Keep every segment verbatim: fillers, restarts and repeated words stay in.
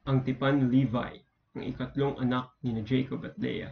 Ang tipan ni Levi, ang ikatlong anak ni Jacob at Leah.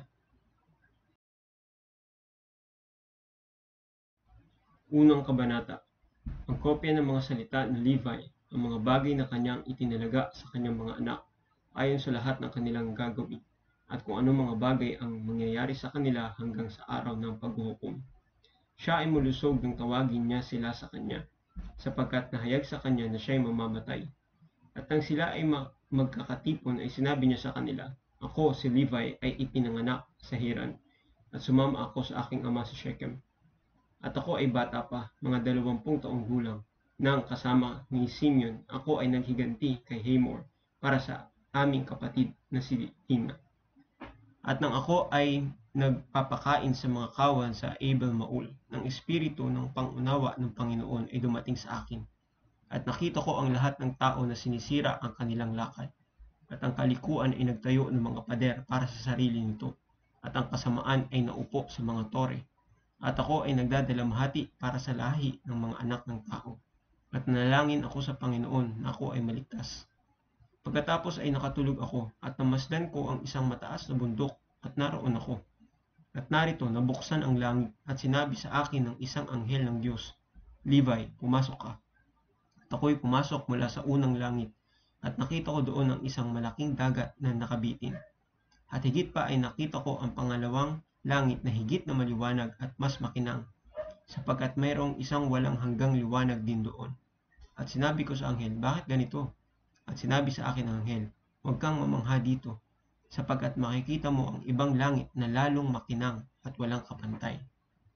Unang kabanata. Ang kopya ng mga salita ni Levi, ang mga bagay na kanyang itinalaga sa kanyang mga anak, ayon sa lahat ng kanilang gagawin, at kung anong mga bagay ang mangyayari sa kanila hanggang sa araw ng paghuhukom. Siya ay malusog nang tawagin niya sila sa kanya, sapagkat nahayag sa kanya na siya'y mamamatay. At nang sila ay magkakatipon ay sinabi niya sa kanila, Ako, si Levi, ay ipinanganak sa Hiran, at sumama ako sa aking ama sa Shechem. At ako ay bata pa, mga dalawampung taong gulang, nang kasama ni Simeon, ako ay naghiganti kay Hamor para sa aming kapatid na si Dina. At nang ako ay nagpapakain sa mga kawan sa Abel Maul, ng espiritu ng pangunawa ng Panginoon ay dumating sa akin. At nakita ko ang lahat ng tao na sinisira ang kanilang lakad. At ang kalikuan ay nagtayo ng mga pader para sa sarili nito. At ang kasamaan ay naupo sa mga tore. At ako ay nagdadalamhati para sa lahi ng mga anak ng tao. At nanalangin ako sa Panginoon na ako ay maligtas. Pagkatapos ay nakatulog ako at namasdan ko ang isang mataas na bundok at naroon ako. At narito nabuksan ang langit at sinabi sa akin ng isang anghel ng Diyos, Levi, pumasok ka. At ako'y pumasok mula sa unang langit at nakita ko doon ang isang malaking dagat na nakabitin. At higit pa ay nakita ko ang pangalawang langit na higit na maliwanag at mas makinang, sapagkat mayroong isang walang hanggang liwanag din doon. At sinabi ko sa anghel, bakit ganito? At sinabi sa akin ng anghel, huwag kang mamangha dito, sapagkat makikita mo ang ibang langit na lalong makinang at walang kapantay.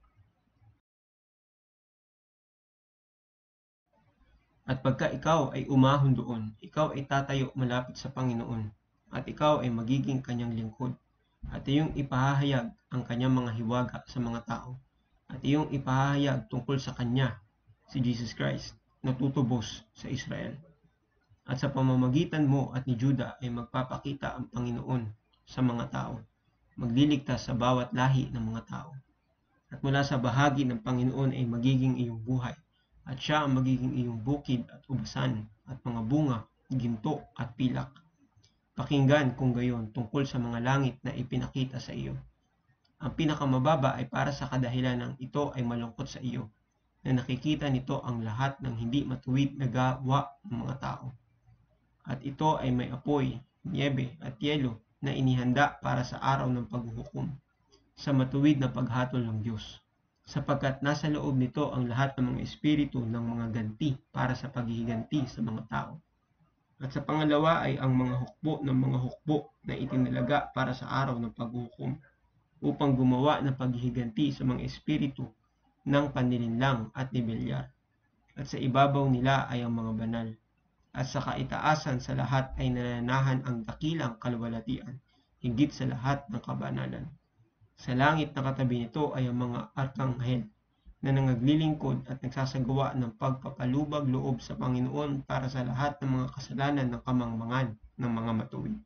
At pagka ikaw ay umahon doon, ikaw ay tatayo malapit sa Panginoon, at ikaw ay magiging kanyang lingkod, at iyong ipahahayag ang kanyang mga hiwaga sa mga tao, at iyong ipahahayag tungkol sa kanya, si Jesus Christ, na tutubos sa Israel. At sa pamamagitan mo at ni Juda ay magpapakita ang Panginoon sa mga tao, magliligtas sa bawat lahi ng mga tao. At mula sa bahagi ng Panginoon ay magiging iyong buhay, at siya ang magiging iyong bukid at ubasan, at mga bunga, ginto at pilak. Pakinggan kung gayon tungkol sa mga langit na ipinakita sa iyo. Ang pinakamababa ay para sa kadahilan ng ito ay malungkot sa iyo, na nakikita nito ang lahat ng hindi matuwid na gawa ng mga tao. At ito ay may apoy, niebe at yelo na inihanda para sa araw ng paghuhukom, sa matuwid na paghatol ng Diyos, sapagkat nasa loob nito ang lahat ng mga espiritu ng mga ganti para sa paghihiganti sa mga tao. At sa pangalawa ay ang mga hukbo ng mga hukbo na itinalaga para sa araw ng paghuhukom, upang gumawa ng paghihiganti sa mga espiritu ng panlilinlang at nibilyar. At sa ibabaw nila ay ang mga banal. At sa kaitaasan sa lahat ay nananahan ang dakilang kaluwalhatian, higit sa lahat ng kabanalan. Sa langit na katabi nito ay ang mga arkanghel na nangaglilingkod at nagsasagawa ng pagpapalubag loob sa Panginoon para sa lahat ng mga kasalanan ng kamangmangan ng mga matuwid.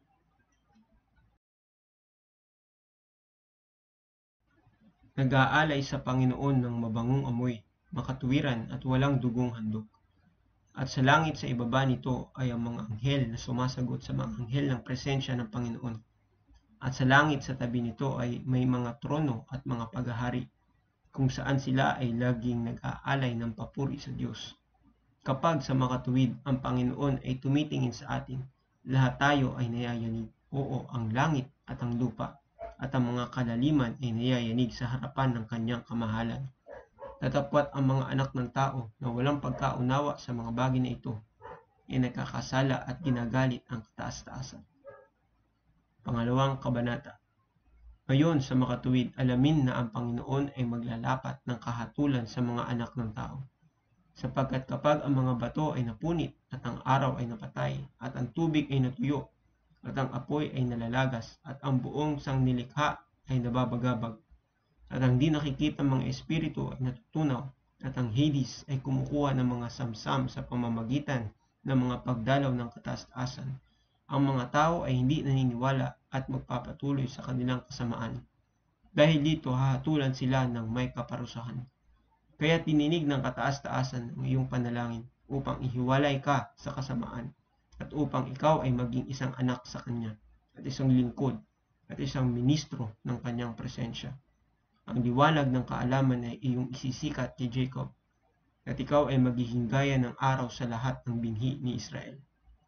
Nag-aalay sa Panginoon ng mabangong amoy, makatuwiran at walang dugong handog. At sa langit sa ibaba nito ay ang mga anghel na sumasagot sa mga anghel ng presensya ng Panginoon. At sa langit sa tabi nito ay may mga trono at mga paghahari, kung saan sila ay laging nag-aalay ng papuri sa Diyos. Kapag sa makatuwid ang Panginoon ay tumitingin sa atin, lahat tayo ay nayayanig. Oo, ang langit at ang lupa at ang mga kalaliman ay nayayanig sa harapan ng kanyang kamahalan. Tatapwat ang mga anak ng tao na walang pagkaunawa sa mga bagay na ito, ay nagkakasala at ginagalit ang kataas-taasan. Pangalawang kabanata. Ngayon sa makatuwid, alamin na ang Panginoon ay maglalapat ng kahatulan sa mga anak ng tao. Sapagkat kapag ang mga bato ay napunit, at ang araw ay napatay, at ang tubig ay natuyo, at ang apoy ay nalalagas, at ang buong sangnilikha ay nababagabag, at ang di nakikita mga espiritu ay natutunaw, at ang Hades ay kumukuha ng mga samsam sa pamamagitan ng mga pagdalaw ng kataas-taasan, ang mga tao ay hindi naniniwala at magpapatuloy sa kanilang kasamaan. Dahil dito hahatulan sila ng may kaparusahan. Kaya't dininig ng kataas-taasan ang iyong panalangin upang ihiwalay ka sa kasamaan, at upang ikaw ay maging isang anak sa Kanya, at isang lingkod, at isang ministro ng Kanyang presensya. Ang liwanag ng kaalaman ay iyong isisikat kay Jacob, at ikaw ay magiging gaya ng araw sa lahat ng binhi ni Israel.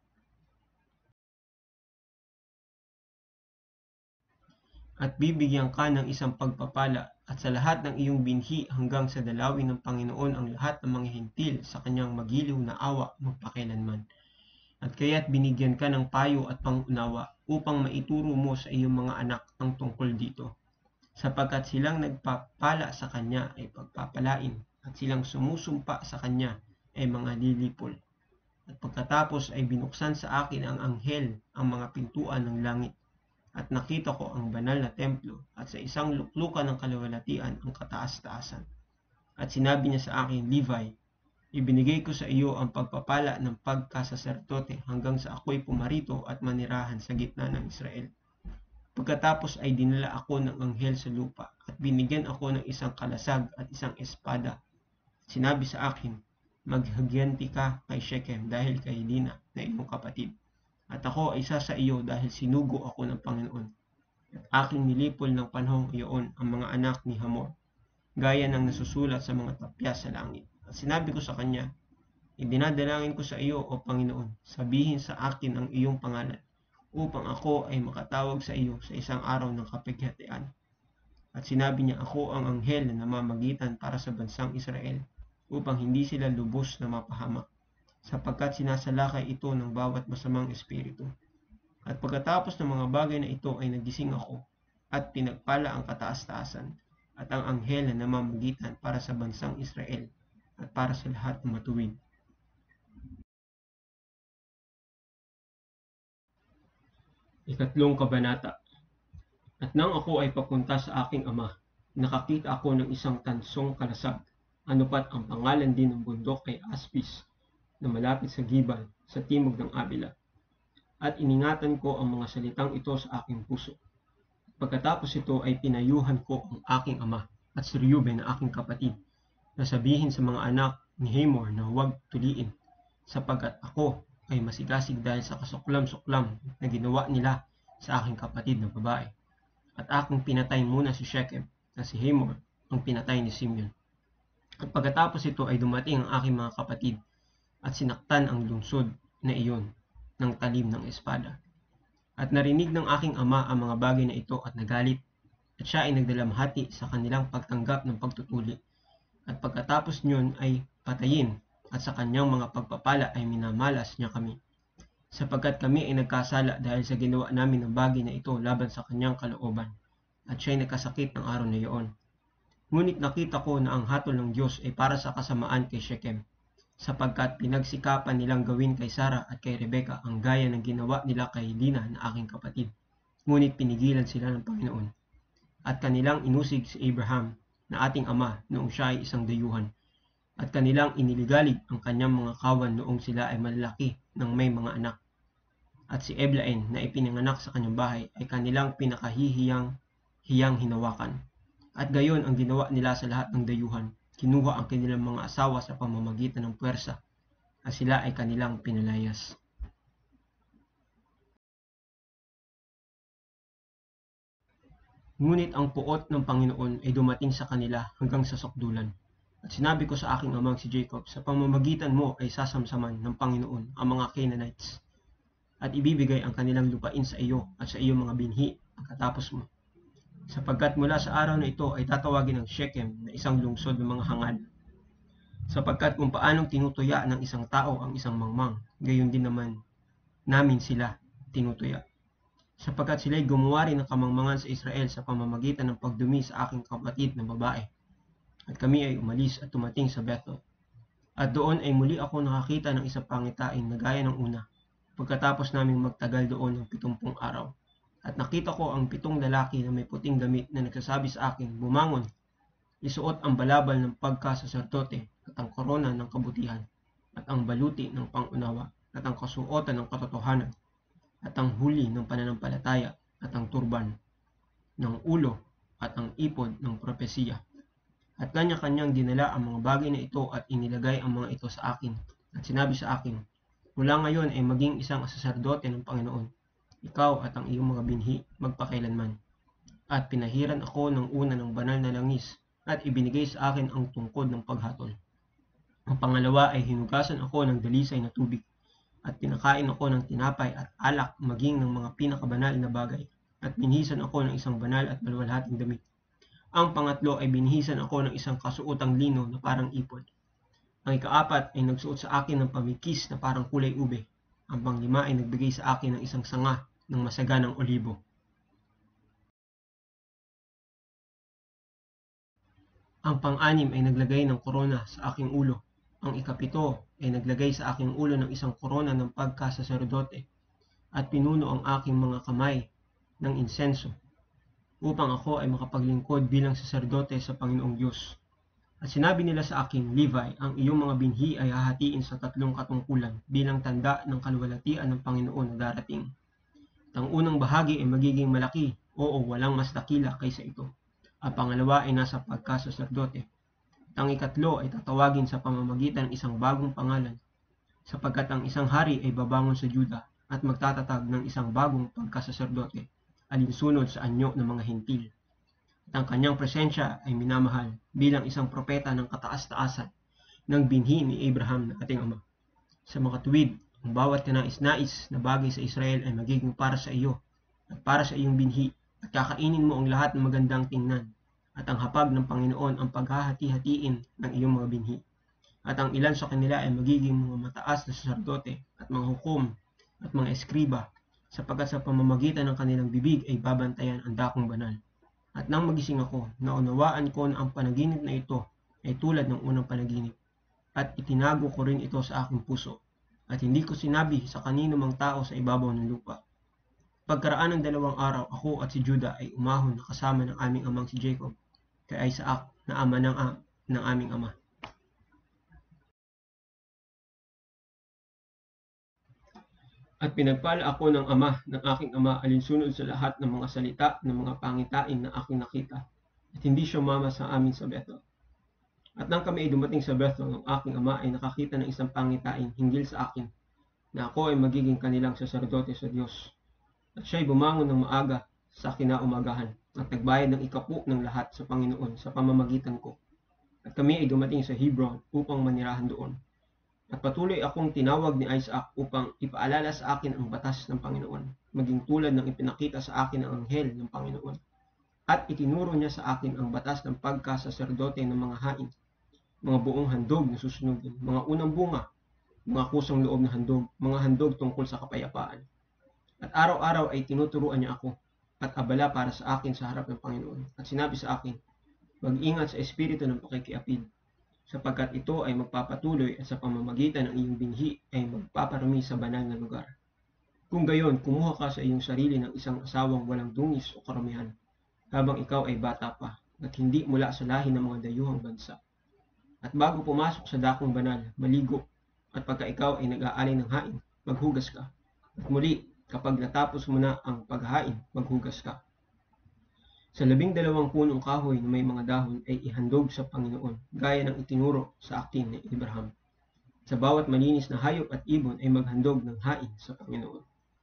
At bibigyan ka ng isang pagpapala, at sa lahat ng iyong binhi hanggang sa dalawin ng Panginoon ang lahat ng mga hintil sa Kanyang magiliw na awa magpakailanman. At kaya't binigyan ka ng payo at pangunawa upang maituro mo sa iyong mga anak ang tungkol dito, sapagkat silang nagpapala sa Kanya ay pagpapalain, at silang sumusumpa sa Kanya ay mga lilipol. At pagkatapos ay binuksan sa akin ang anghel ang mga pintuan ng langit, at nakita ko ang banal na templo, at sa isang luklukan ng kaluwalhatian ang kataas-taasan. At sinabi niya sa akin, Levi, ibinigay ko sa iyo ang pagpapala ng pagkasaserdote hanggang sa ako'y pumarito at manirahan sa gitna ng Israel. Pagkatapos ay dinala ako ng anghel sa lupa, at binigyan ako ng isang kalasag at isang espada. Sinabi sa akin, maghagyanti ka kay Shechem dahil kay Dina na iyong kapatid. At ako ay isa sa iyo dahil sinugo ako ng Panginoon. At aking nilipol ng panahong iyon ang mga anak ni Hamor, gaya ng nasusulat sa mga tapya sa langit. At sinabi ko sa kanya, idinadalangin ko sa iyo, O Panginoon, sabihin sa akin ang iyong pangalan, upang ako ay makatawag sa iyo sa isang araw ng kapighatian. At sinabi niya, ako ang anghel na namamagitan para sa bansang Israel, upang hindi sila lubos na mapahamak, sapagkat sinasalakay ito ng bawat masamang espiritu. At pagkatapos ng mga bagay na ito ay nagising ako, at pinagpala ang kataas-taasan, at ang anghel na namamagitan para sa bansang Israel, at para sa lahat ng matuwid. Ikatlong kabanata. At nang ako ay papunta sa aking ama, nakakita ako ng isang tansong kalasag, anupat ang pangalan din ng bundok kay Aspis, na malapit sa Gibal, sa timog ng Abila. At iningatan ko ang mga salitang ito sa aking puso. Pagkatapos ito ay pinayuhan ko ang aking ama at si Reuben na aking kapatid, na sabihin sa mga anak ni Hamor na huwag tuliin, sapagkat ako ay masigasig dahil sa kasuklam-suklam na ginawa nila sa aking kapatid na babae. At aking pinatay muna si Shechem, na si Hamor ang pinatay ni Simeon. At pagkatapos ito ay dumating ang aking mga kapatid, at sinaktan ang lungsod na iyon ng talim ng espada. At narinig ng aking ama ang mga bagay na ito at nagalit, at siya ay nagdalamhati sa kanilang pagtanggap ng pagtutuli. At pagkatapos niyon ay patayin, at sa kanyang mga pagpapala ay minamalas niya kami, sapagkat kami ay nagkasala dahil sa ginawa namin ng bagay na ito laban sa kanyang kalooban, at siya ay nagkasakit ng araw na iyon. Ngunit nakita ko na ang hatol ng Diyos ay para sa kasamaan kay Shechem, sapagkat pinagsikapan nilang gawin kay Sarah at kay Rebecca ang gaya ng ginawa nila kay Dina na aking kapatid. Ngunit pinigilan sila ng Panginoon. At kanilang inusig si Abraham na ating ama noong siya ay isang dayuhan. At kanilang iniligalig ang kanyang mga kawan noong sila ay malalaki ng may mga anak. At si Eblaen na ipinanganak sa kanyang bahay ay kanilang pinakahihiyang hiyang hinawakan. At gayon ang ginawa nila sa lahat ng dayuhan. Kinuha ang kanilang mga asawa sa pamamagitan ng puwersa, at sila ay kanilang pinalayas. Ngunit ang puot ng Panginoon ay dumating sa kanila hanggang sa sukdulan. At sinabi ko sa aking amang si Jacob, sa pamamagitan mo ay sasamsaman ng Panginoon ang mga Canaanites, at ibibigay ang kanilang lupain sa iyo at sa iyong mga binhi pagkatapos mo. Sapagkat mula sa araw na ito ay tatawagin ng Shechem na isang lungsod ng mga hangad. Sapagkat kung paanong tinutuya ng isang tao ang isang mangmang, gayon din naman namin sila tinutuya. Sapagkat sila'y gumawa rin ng kamangmangan sa Israel sa pamamagitan ng pagdumi sa aking kapatid na babae. At kami ay umalis at tumating sa Bethel. At doon ay muli ako nakakita ng isang pangitain na gaya ng una, pagkatapos naming magtagal doon ng pitumpung araw. At nakita ko ang pitong lalaki na may puting damit na nagsasabi sa akin, bumangon, isuot ang balabal ng pagkasaserdote at ang korona ng kabutihan, at ang baluti ng pangunawa, at ang kasuotan ng katotohanan, at ang huli ng pananampalataya, at ang turban ng ulo, at ang ipod ng propesiya. At kanya-kanyang dinala ang mga bagay na ito at inilagay ang mga ito sa akin. At sinabi sa akin, Mula ngayon ay maging isang saserdote ng Panginoon, ikaw at ang iyong mga binhi magpakailanman. At pinahiran ako ng una ng banal na langis at ibinigay sa akin ang tungkod ng paghatol. Ang pangalawa ay hinugasan ako ng dalisay na tubig at pinakain ako ng tinapay at alak maging ng mga pinakabanal na bagay at binhisan ako ng isang banal at maluwalhating damit. Ang pangatlo ay binhisan ako ng isang kasuotang lino na parang ipod. Ang ikaapat ay nagsuot sa akin ng pamikis na parang kulay ube. Ang panglima ay nagbigay sa akin ng isang sanga ng masaganang olibo. Ang pang-anim ay naglagay ng korona sa aking ulo. Ang ikapito ay naglagay sa aking ulo ng isang korona ng pagkasaserdote at pinuno ang aking mga kamay ng insenso upang ako ay makapaglingkod bilang saserdote sa Panginoong Diyos. At sinabi nila sa akin, Levi, ang iyong mga binhi ay hahatiin sa tatlong katungkulan bilang tanda ng kaluwalhatian ng Panginoon na darating. At ang unang bahagi ay magiging malaki, oo, walang mas dakila kaysa ito. Ang pangalawa ay nasa pagkasaserdote. At ang ikatlo ay tatawagin sa pamamagitan ng isang bagong pangalan, sapagkat ang isang hari ay babangon sa Juda at magtatatag ng isang bagong pagkasaserdote, alinsunod sa anyo ng mga Hentil. At ang kanyang presensya ay minamahal bilang isang propeta ng kataas-taasan ng binhi ni Abraham na ating ama. Sa mga tuwid, ang bawat kanais-nais na bagay sa Israel ay magiging para sa iyo at para sa iyong binhi at kakainin mo ang lahat ng magandang tingnan at ang hapag ng Panginoon ang paghahati-hatiin ng iyong mga binhi. At ang ilan sa kanila ay magiging mga mataas na saserdote at mga hukom at mga eskriba sapagkat sa pamamagitan ng kanilang bibig ay babantayan ang dakong banal. At nang magising ako, naunawaan ko na ang panaginip na ito ay tulad ng unang panaginip, at itinago ko rin ito sa aking puso, at hindi ko sinabi sa kanino mang tao sa ibabaw ng lupa. Pagkaraan ng dalawang araw, ako at si Judah ay umahon na kasama ng aming amang si Jacob, kay Isaac na ama ng, uh, ng aming ama. At pinagpala ako ng ama ng aking ama alinsunod sa lahat ng mga salita ng mga pangitain na aking nakita, at hindi siya umama sa amin sa Bethel. At nang kami ay dumating sa Bethel, ang aking ama ay nakakita ng isang pangitain hinggil sa akin, na ako ay magiging kanilang saserdote sa Diyos. At siya ay bumangon ng maaga sa kinaumagahan, at nagbayad ng ikapu ng lahat sa Panginoon sa pamamagitan ko. At kami ay dumating sa Hebron upang manirahan doon. At patuloy akong tinawag ni Isaac upang ipaalala sa akin ang batas ng Panginoon, maging tulad ng ipinakita sa akin ng anghel ng Panginoon. At itinuro niya sa akin ang batas ng pagkasaserdote ng mga hain, mga buong handog na susunugin, mga unang bunga, mga kusang loob na handog, mga handog tungkol sa kapayapaan. At araw-araw ay tinuturuan niya ako at abala para sa akin sa harap ng Panginoon. At sinabi sa akin, mag-ingat sa espiritu ng pakikiapid, sapagkat ito ay magpapatuloy at sa pamamagitan ng iyong binhi ay magpaparami sa banal na lugar. Kung gayon, kumuha ka sa iyong sarili ng isang asawang walang dungis o karamihan, habang ikaw ay bata pa, at hindi mula sa lahi ng mga dayuhang bansa. At bago pumasok sa dakong banal, maligo, at pagka ikaw ay nag-aalay ng hain, maghugas ka. At muli, kapag natapos mo na ang paghain, maghugas ka. Sa labing dalawang punong kahoy na may mga dahon ay ihandog sa Panginoon, gaya ng itinuro sa akin ni Abraham. Sa bawat malinis na hayop at ibon ay maghandog ng hain sa Panginoon.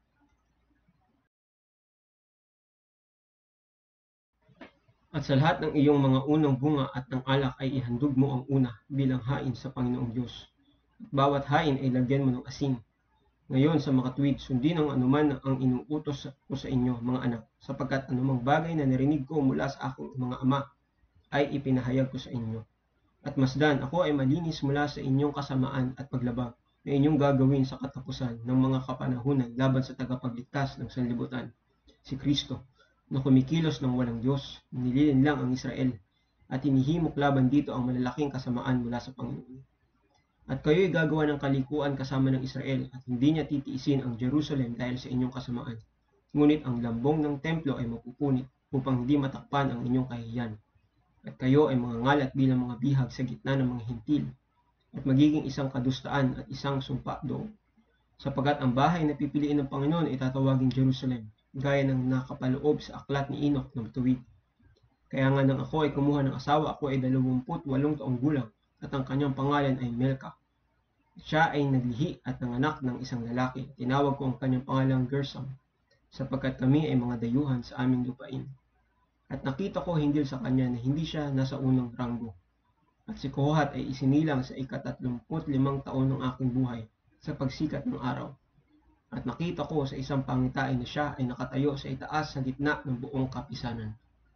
At sa lahat ng iyong mga unang bunga at ng alak ay ihandog mo ang una bilang hain sa Panginoong Diyos. At bawat hain ay lagyan mo ng asin. Ngayon sa makatuwid, sundin ang anuman ang inuutos ko sa inyo, mga anak, sapagkat anumang bagay na narinig ko mula sa aking mga ama ay ipinahayag ko sa inyo. At masdan, ako ay malinis mula sa inyong kasamaan at paglabag na inyong gagawin sa katapusan ng mga kapanahunan laban sa tagapagligtas ng sanlibutan, si Kristo, na kumikilos ng walang Diyos, nililin lang ang Israel, at hinihimok laban dito ang malalaking kasamaan mula sa Panginoon. At kayo'y gagawa ng kalikuan kasama ng Israel at hindi niya titiisin ang Jerusalem dahil sa inyong kasamaan. Ngunit ang lambong ng templo ay mapupunit upang hindi matakpan ang inyong kahihiyan. At kayo ay mga ngalat bilang mga bihag sa gitna ng mga hintil at magiging isang kadustaan at isang sumpa doon. Sapagat ang bahay na pipiliin ng Panginoon ay tatawagin Jerusalem, gaya ng nakapaloob sa aklat ni Enoch ng tuwid. Kaya nga nang ako ay kumuha ng asawa, ako ay dalawamput walong taong gulang, at ang kanyang pangalan ay Melka. Siya ay naglihi at nanganak ng isang lalaki. Tinawag ko ang kanyang pangalang Gershom, sapagkat kami ay mga dayuhan sa aming lupain. At nakita ko hinggil sa kanya na hindi siya nasa unang ranggo. At si Kohat ay isinilang sa ikatatlumput limang taon ng aking buhay sa pagsikat ng araw. At nakita ko sa isang pangitain na siya ay nakatayo sa itaas sa gitna ng buong kapisanan.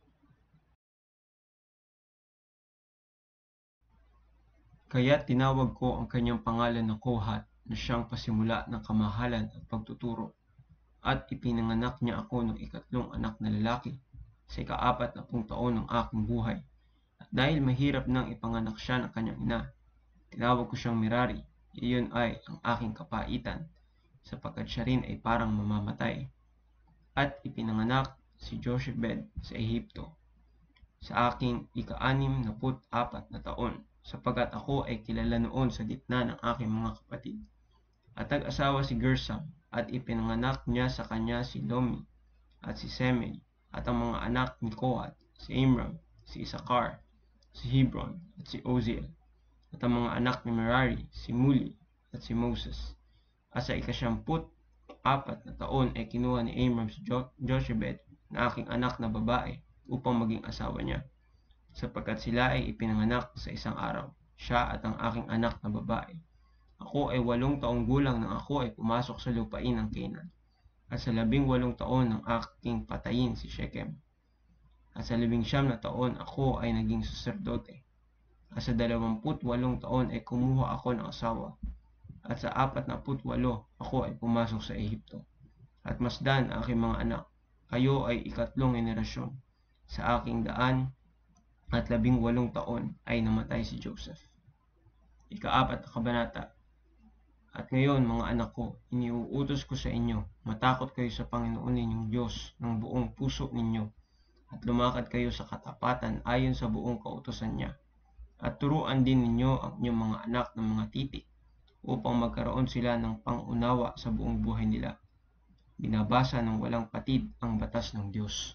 Kaya tinawag ko ang kanyang pangalan na Kohat, na siyang pasimula ng kamahalan at pagtuturo. At ipinanganak niya ako ng ikatlong anak na lalaki sa ikaapat na pung taon ng aking buhay. At dahil mahirap nang ipanganak siya ng kanyang ina, tinawag ko siyang Merari. Iyon ay ang aking kapaitan, sapagkat siya rin ay parang mamamatay. At ipinanganak si Jochebed sa Ehipto sa aking ika-anim na put apat na taon, sapagkat ako ay kilala noon sa gitna ng aking mga kapatid. At nag-asawa si Gershom, at ipinanganak niya sa kanya si Lomi at si Semei, at ang mga anak ni Kohat, si Amram, si Isakar, si Hebron, at si Oziel. At ang mga anak ni Merari, si Muli, at si Moses. At sa ikasyamput apat na taon ay kinuha ni Amram si jo- Jochebed na aking anak na babae upang maging asawa niya, sapagkat sila ay ipinanganak sa isang araw, siya at ang aking anak na babae. Ako ay walong taong gulang nang ako ay pumasok sa lupain ng Canaan, at sa labing walong taon ng aking patayin si Shechem. At sa labing siyam na taon ako ay naging saserdote. At sa dalawamput walong taon ay kumuha ako ng asawa. At sa apat na put walo ako ay pumasok sa Ehipto. At masdan aking mga anak, kayo ay ikatlong henerasyon. Sa aking daan at labing walong taon ay namatay si Joseph. Ikaapat na kabanata. At ngayon, mga anak ko, iniuutos ko sa inyo, matakot kayo sa Panginoon ninyong Diyos ng buong puso ninyo, at lumakad kayo sa katapatan ayon sa buong kautusan niya. At turuan din ninyo ang inyong mga anak ng mga titik, upang magkaroon sila ng pangunawa sa buong buhay nila. Binabasa ng walang patid ang batas ng Diyos.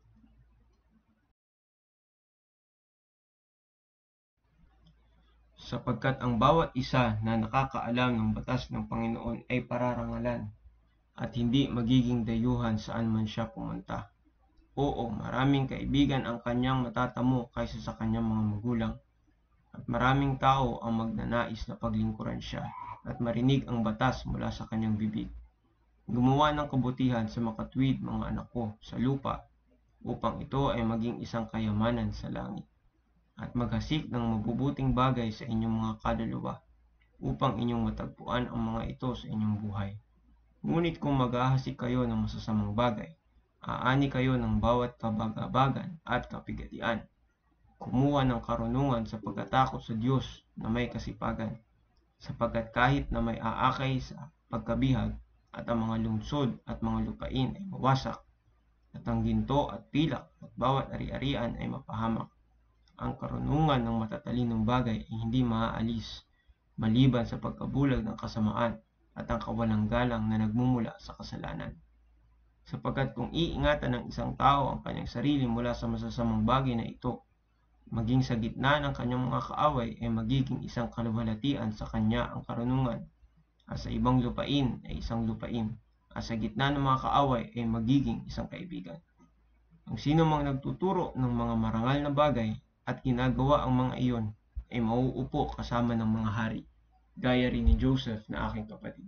Sapagkat ang bawat isa na nakakaalam ng batas ng Panginoon ay pararangalan, at hindi magiging dayuhan saan man siya pumunta. Oo, maraming kaibigan ang kanyang matatamo kaysa sa kanyang mga magulang, at maraming tao ang magnanais na paglingkuran siya, at marinig ang batas mula sa kanyang bibig. Gumawa ng kabutihan sa makatwid, mga anak ko, sa lupa, upang ito ay maging isang kayamanan sa langit. At maghasik ng mabubuting bagay sa inyong mga kaluluwa, upang inyong matagpuan ang mga ito sa inyong buhay. Ngunit kung maghahasik kayo ng masasamang bagay, aani kayo ng bawat kabagabagan at kapigatian. Kumuha ng karunungan sa pagkatakot sa Diyos na may kasipagan, sapagkat kahit na may aakay sa pagkabihag, at ang mga lungsod at mga lupain ay mawasak, at ang ginto at pilak at bawat ari-arian ay mapahamak, ang karunungan ng matatalinong bagay ay hindi maaalis, maliban sa pagkabulag ng kasamaan at ang kawalang galang na nagmumula sa kasalanan. Sapagkat kung iingatan ng isang tao ang kanyang sarili mula sa masasamang bagay na ito, maging sa gitna ng kanyang mga kaaway ay magiging isang kaluwalhatian sa kanya ang karunungan, at sa ibang lupain ay isang lupain, at sa gitna ng mga kaaway ay magiging isang kaibigan. Ang sino mang nagtuturo ng mga marangal na bagay at ginagawa ang mga iyon ay mauupo kasama ng mga hari, gaya rin ni Joseph na aking kapatid.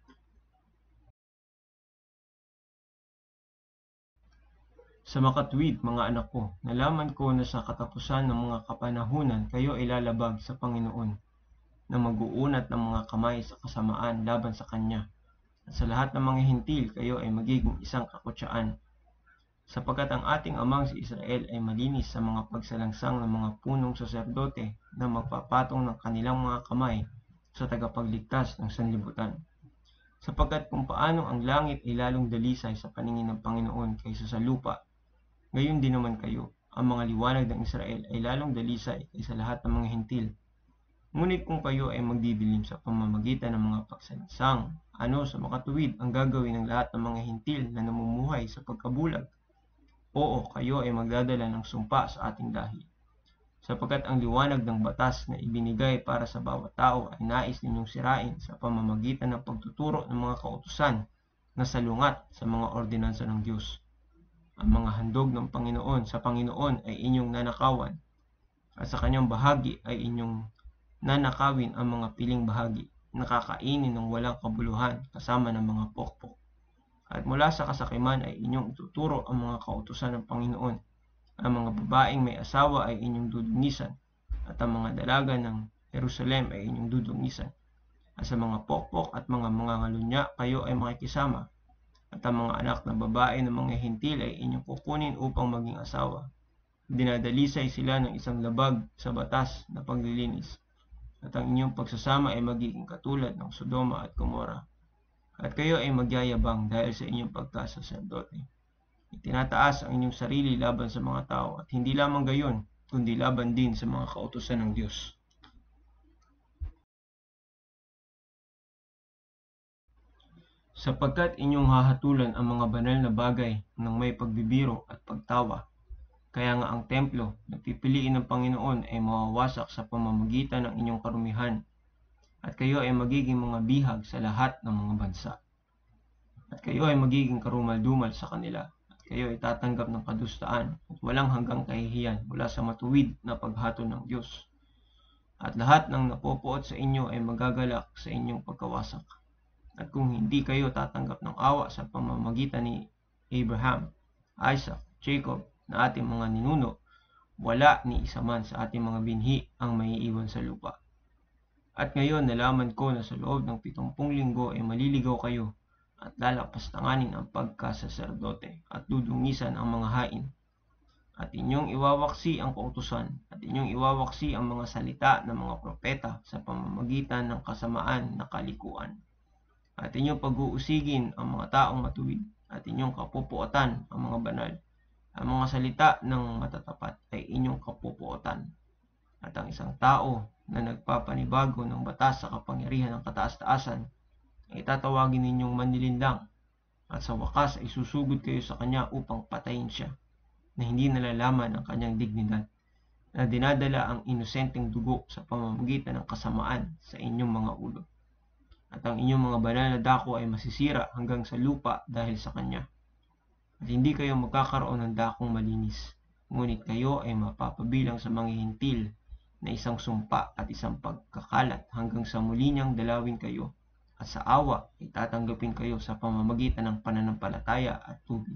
Sa makatwid, mga anak ko, nalaman ko na sa katapusan ng mga kapanahunan kayo ay lalabag sa Panginoon, na mag-uunat ng mga kamay sa kasamaan laban sa Kanya, at sa lahat ng mga hintil kayo ay magiging isang kakutsaan. Sapagkat ang ating amang si Israel ay malinis sa mga pagsalangsang ng mga punong saserdote na magpapatong ng kanilang mga kamay sa tagapagligtas ng sanlibutan. Sapagkat kung paano ang langit ay lalong dalisay sa paningin ng Panginoon kaysa sa lupa, gayon din naman kayo, ang mga liwanag ng Israel ay lalong dalisay kaysa lahat ng mga hintil. Ngunit kung kayo ay magdidilim sa pamamagitan ng mga pagsalangsang, ano sa makatuwid ang gagawin ng lahat ng mga hintil na namumuhay sa pagkabulag? Oo, kayo ay magdadala ng sumpa sa ating dahil. sapagkat ang liwanag ng batas na ibinigay para sa bawat tao ay nais ninyong sirain sa pamamagitan ng pagtuturo ng mga kautusan na salungat sa mga ordinansa ng Diyos. Ang mga handog ng Panginoon sa Panginoon ay inyong nanakawan, at sa kanyang bahagi ay inyong nanakawin ang mga piling bahagi, nakakainin ng walang kabuluhan kasama ng mga pokpok. At mula sa kasakiman ay inyong ituturo ang mga kautusan ng Panginoon. Ang mga babaeng may asawa ay inyong dudungisan, at ang mga dalaga ng Jerusalem ay inyong dudungisan. At sa mga pokpok at mga mga ngalunya kayo ay makikisama, at ang mga anak na babae ng mga hentil ay inyong kukunin upang maging asawa. Dinadalisay sila ng isang labag sa batas na paglilinis, at ang inyong pagsasama ay magiging katulad ng Sodoma at Gomora. At kayo ay magyayabang dahil sa inyong pagkasaserdote. Itinataas ang inyong sarili laban sa mga tao, at hindi lamang gayon, kundi laban din sa mga kautusan ng Diyos. Sapagkat inyong hahatulan ang mga banal na bagay ng may pagbibiro at pagtawa, kaya nga ang templo na pipiliin ng Panginoon ay mawawasak sa pamamagitan ng inyong karumihan, at kayo ay magiging mga bihag sa lahat ng mga bansa. At kayo ay magiging karumal-dumal sa kanila, at kayo ay tatanggap ng kadustaan at walang hanggang kahihiyan mula sa matuwid na paghatol ng Diyos. At lahat ng napopuot sa inyo ay magagalak sa inyong pagkawasak. At kung hindi kayo tatanggap ng awa sa pamamagitan ni Abraham, Isaac, Jacob na ating mga ninuno, wala ni isa man sa ating mga binhi ang maiiwan sa lupa. At ngayon nalaman ko na sa loob ng pitumpung linggo ay maliligaw kayo, at lalapastanganin ang pagkasaserdote at dudungisan ang mga hain. At inyong iwawaksi ang kautusan, at inyong iwawaksi ang mga salita ng mga propeta sa pamamagitan ng kasamaan na kalikuan. At inyong pag-uusigin ang mga taong matuwid, at inyong kapupuotan ang mga banal. Ang mga salita ng matatapat ay inyong kapupuotan. At ang isang tao na nagpapanibago ng batas sa kapangyarihan ng kataas-taasan ay tatawagin ninyong manlilindang, at sa wakas ay susugod kayo sa kanya upang patayin siya, na hindi nalalaman ang kanyang dignidad, na dinadala ang inosenteng dugo sa pamamagitan ng kasamaan sa inyong mga ulo. At ang inyong mga banal na dako ay masisira hanggang sa lupa dahil sa kanya. At hindi kayo magkakaroon ng dakong malinis, ngunit kayo ay mapapabilang sa mga hintil na isang sumpa at isang pagkakalat hanggang sa muli niyang dalawin kayo, at sa awa ay tatanggapin kayo sa pamamagitan ng pananampalataya at tubig.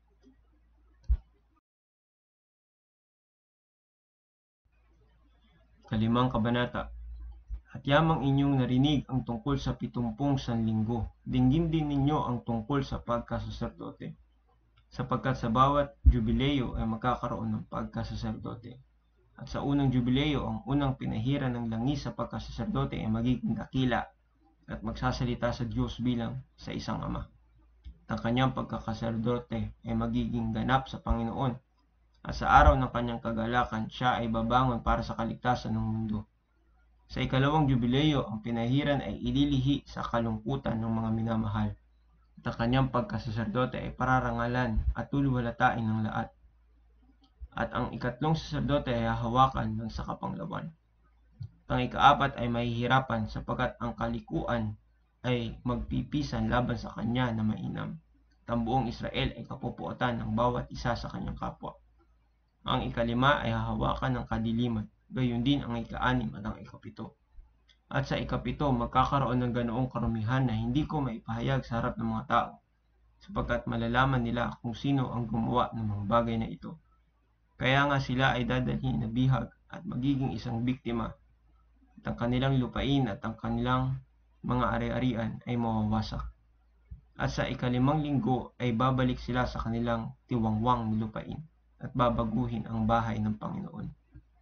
Kalimang kabanata. At yamang inyong narinig ang tungkol sa pitumpung sanlinggo, dinggin din ninyo ang tungkol sa pagkasaserdote, sapagkat sa bawat jubileo ay magkakaroon ng pagkasaserdote. At sa unang jubileo, ang unang pinahiran ng langis sa pagkasaserdote ay magiging dakila at magsasalita sa Diyos bilang sa isang ama. At ang kanyang pagkakasaserdote ay magiging ganap sa Panginoon, at sa araw ng kanyang kagalakan siya ay babangon para sa kaligtasan ng mundo. Sa ikalawang jubileo, ang pinahiran ay ililihi sa kalungkutan ng mga minamahal, at ang kanyang pagkasaserdote ay pararangalan at luluwalatain ng lahat. At ang ikatlong saserdote ay hahawakan ng sakapanglawan. At ang ikaapat ay mahihirapan sapagkat ang kalikuan ay magpipisan laban sa kanya na mainam. At ang buong Israel ay kapupuotan ng bawat isa sa kanyang kapwa. Ang ikalima ay hahawakan ng kadiliman, gayon din ang ika-anim at ang ikapito. At sa ikapito, magkakaroon ng ganoong karumihan na hindi ko maipahayag sa harap ng mga tao, sapagkat malalaman nila kung sino ang gumawa ng mga bagay na ito. Kaya nga sila ay dadalhin na bihag at magiging isang biktima, at ang kanilang lupain at ang kanilang mga ari-arian ay mawawasak. At sa ikalimang linggo ay babalik sila sa kanilang tiwangwang na lupain, at babaguhin ang bahay ng Panginoon.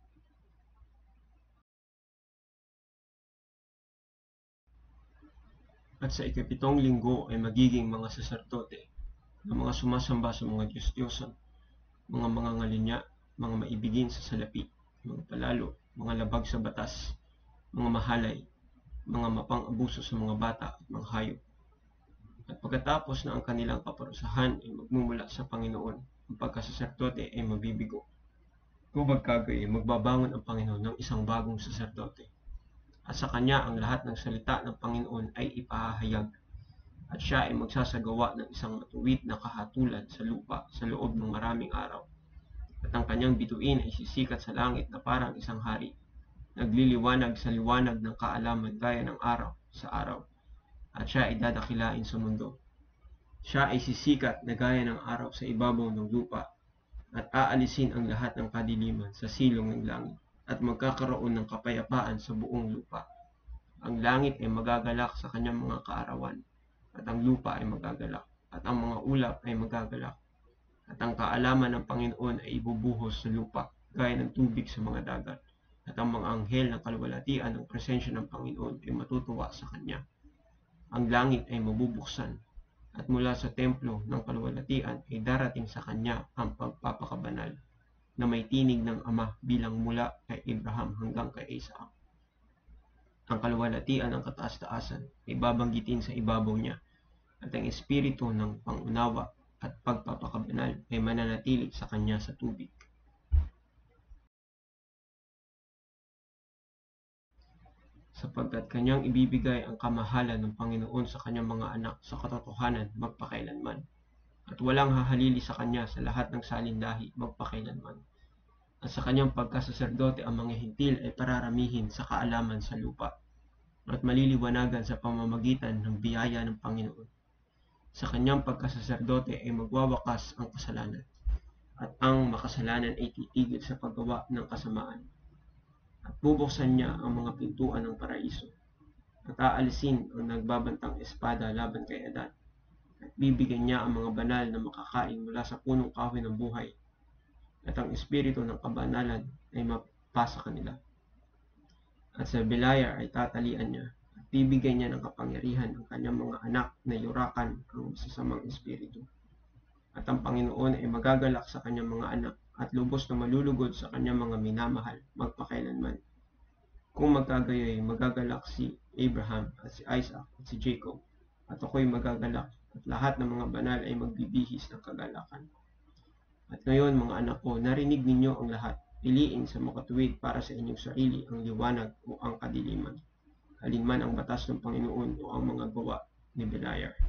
At sa ikapitong linggo ay magiging mga saserdote, ng mga sumasamba sa mga Diyos-Diyosan, mga mga ngalinya, mga maibigin sa salapi, mga palalo, mga labag sa batas, mga mahalay, mga mapang-abuso sa mga bata at mga hayop. At pagkatapos na ang kanilang kaparusahan ay magmumula sa Panginoon, ang pagkasaserdote ay mabibigo. Kung magkagayon, magbabangon ang Panginoon ng isang bagong saserdote, at sa kanya ang lahat ng salita ng Panginoon ay ipahahayag, at siya ay magsasagawa ng isang matuwid na kahatulan sa lupa sa loob ng maraming araw. At ang kanyang bituin ay sisikat sa langit na parang isang hari, nagliliwanag sa liwanag ng kaalaman gaya ng araw sa araw, at siya ay dadakilain sa mundo. Siya ay sisikat na gaya ng araw sa ibabaw ng lupa, at aalisin ang lahat ng kadiliman sa silong ng langit, at magkakaroon ng kapayapaan sa buong lupa. Ang langit ay magagalak sa kanyang mga kaarawan, at ang lupa ay magagalak, at ang mga ulap ay magagalak, at ang kaalaman ng Panginoon ay ibubuhos sa lupa gaya ng tubig sa mga dagat, at ang mga anghel ng kaluwalhatian ng presensya ng Panginoon ay matutuwa sa kanya. Ang langit ay mabubuksan, at mula sa templo ng kaluwalhatian ay darating sa kanya ang pagpapakabanal, na may tinig ng Ama bilang mula kay Abraham hanggang kay Isaac. Ang kaluwalhatian ng kataas-taasan ay babanggitin sa ibabaw niya, at ang espiritu ng pangunawa at pagpapakabanal ay mananatili sa kanya sa tubig. Sapagkat kanyang ibibigay ang kamahalan ng Panginoon sa kanyang mga anak sa katotohanan magpakailanman, at walang hahalili sa kanya sa lahat ng salinlahi magpakailanman. At sa kanyang pagkasaserdote ang mga hintil ay pararamihin sa kaalaman sa lupa, at maliliwanagan sa pamamagitan ng biyaya ng Panginoon. Sa kanyang pagkasaserdote ay magwawakas ang kasalanan, at ang makasalanan ay titigil sa paggawa ng kasamaan. At bubuksan niya ang mga pintuan ng paraiso, at aalisin ang nagbabantang espada laban kay Adan, at bibigyan niya ang mga banal na makakain mula sa punong kahoy ng buhay, at ang espiritu ng kabanalan ay mapasa kanila. At sa Belayar ay tatalian niya, at bibigyan niya ng kapangyarihan ang kanyang mga anak na yurakan ang masasamang espiritu. At ang Panginoon ay magagalak sa kanyang mga anak, at lubos na malulugod sa kanyang mga minamahal magpakailanman. Kung magkagayoy, magagalak si Abraham at si Isaac at si Jacob, at ako'y magagalak, at lahat ng mga banal ay magbibihis ng kagalakan. At ngayon, mga anak ko, narinig ninyo ang lahat. Piliin sa makatuwid para sa inyong sarili ang liwanag o ang kadiliman, alinman ang batas ng Panginoon o ang mga gawa ni Belayar.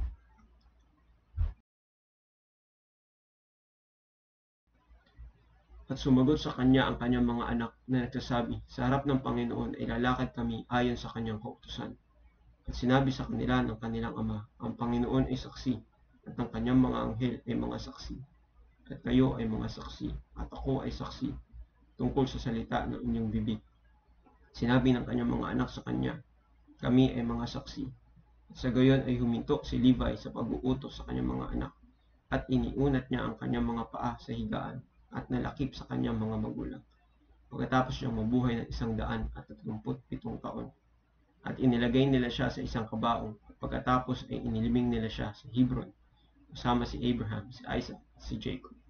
At sumagot sa kanya ang kanyang mga anak na nagsasabi, sa harap ng Panginoon ay lalakad kami ayon sa kanyang kautusan. At sinabi sa kanila ng kanilang ama, ang Panginoon ay saksi, at ang kanyang mga anghel ay mga saksi. At kayo ay mga saksi, at ako ay saksi, tungkol sa salita ng inyong bibig. Sinabi ng kanyang mga anak sa kanya, kami ay mga saksi. At sa gayon ay huminto si Levi sa pag-uutos sa kanyang mga anak, at iniunat niya ang kanyang mga paa sa higaan, at nalakip sa kanyang mga magulang. Pagkatapos niyang mabuhay ng isang daan at tatlumput pitong taon, at inilagay nila siya sa isang kabaong, at pagkatapos ay inilibing nila siya sa Hebron, kasama si Abraham, si Isaac, at si Jacob.